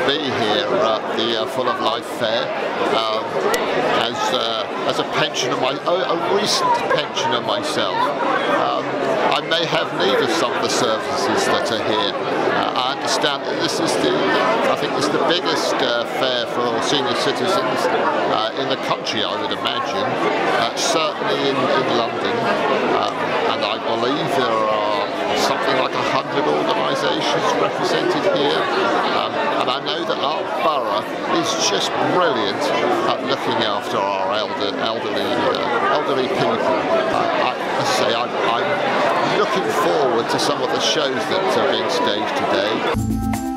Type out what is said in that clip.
be here at the Full of Life Fair as a pensioner, a recent pensioner myself. I may have need of some of the services that are here. I understand that this is I think it's the biggest fair for senior citizens in the country, I would imagine, certainly in London, and I believe there are something like 100 organisations represented here, and I know that our borough is just brilliant at looking after our elderly people. As I say, I'm looking forward to some of the shows that are being staged today.